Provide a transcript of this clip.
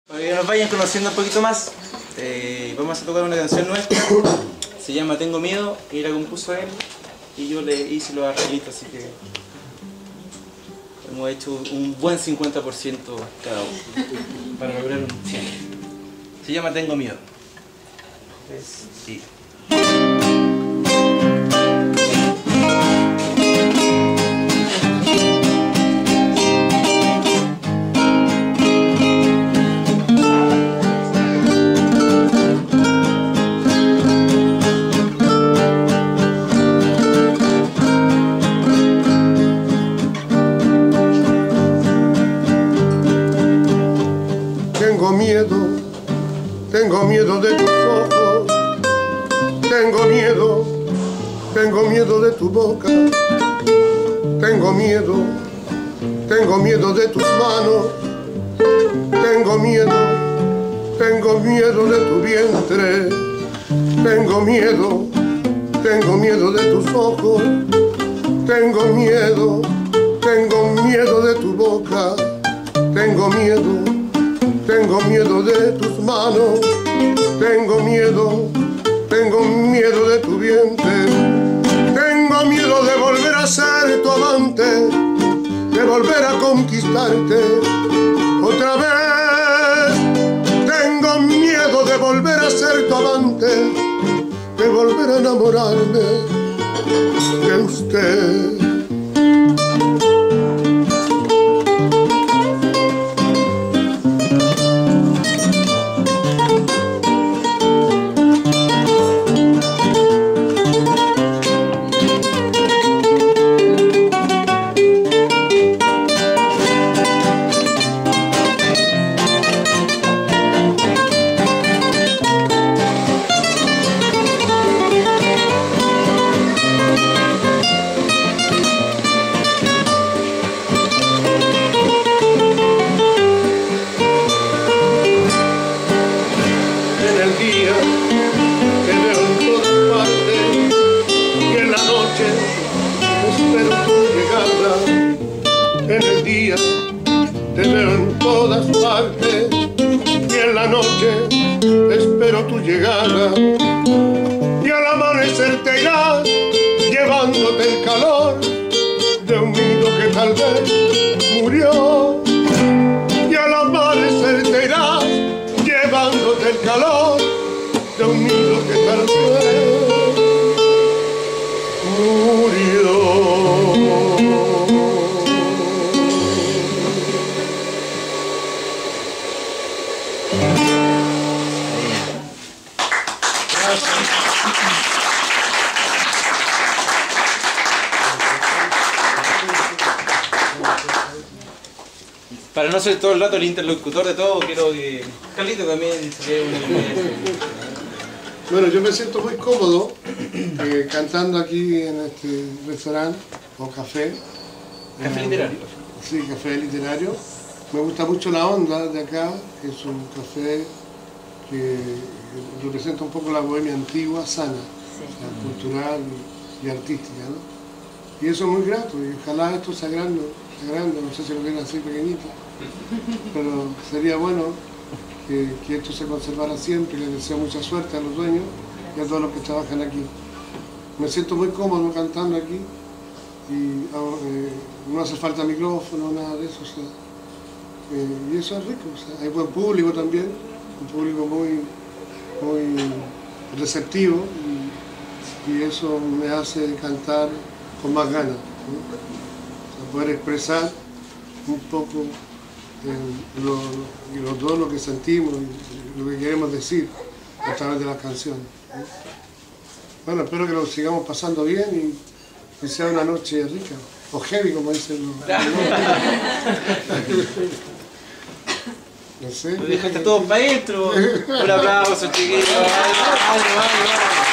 Para que nos vayan conociendo un poquito más, vamos a tocar una canción nuestra, se llama Tengo Miedo, y la compuso él, y yo le hice los arreglitos, así que hemos hecho un buen 50% cada uno, para lograr un 100%. Se llama Tengo Miedo. Sí. Tengo miedo de tus ojos, tengo miedo de tu boca, tengo miedo de tus manos, tengo miedo de tu vientre, tengo miedo de tus ojos, tengo miedo de tu boca, tengo miedo de tus manos, tengo miedo de tu vientre, tengo miedo de volver a ser tu amante, de volver a conquistarte otra vez, tengo miedo de volver a ser tu amante, de volver a enamorarme de usted. Te veo en todas partes y en la noche espero tu llegada, y al amanecer te irás llevándote el calor de un nido que tal vez murió, y al amanecer te irás llevándote el calor de un nido que tal vez murió. Para no ser todo el rato el interlocutor de todo, quiero que Carlito también se dé una idea. Bueno, yo me siento muy cómodo cantando aquí en este restaurante o café. Café literario. Sí, café literario. Me gusta mucho la onda de acá, que es un café que representa un poco la bohemia antigua, sana, sí, o sea, cultural y artística, ¿no? Y eso es muy grato, y ojalá esto se agrande, no sé si lo quieren así pequeñito, pero sería bueno que esto se conservara siempre. Les deseo mucha suerte a los dueños y a todos los que trabajan aquí. Me siento muy cómodo cantando aquí y no hace falta micrófono, nada de eso, o sea, y eso es rico, o sea, hay buen público también, un público muy receptivo, y eso me hace cantar con más ganas, ¿no? O sea, poder expresar un poco todo lo que sentimos y lo que queremos decir a través de las canciones, ¿no? Bueno, espero que lo sigamos pasando bien y que sea una noche rica, o heavy, como dicen los... No sé. Lo dejaste todo para adentro. Un aplauso, chiquillos.